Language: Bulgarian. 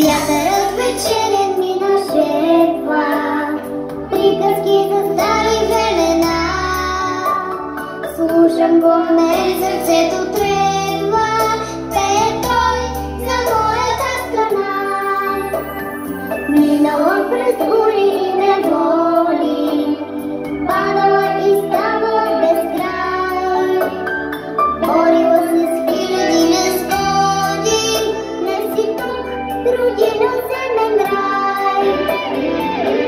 Вятърът вечерен мина шепва приказки за стари времена. Слушам го в мен, сърцето трепва, пее той за моята страна. Минала през бури и неволи, падала и ставала без край. Борила се с хиляди незгоди, днес си тук, родина земен рай.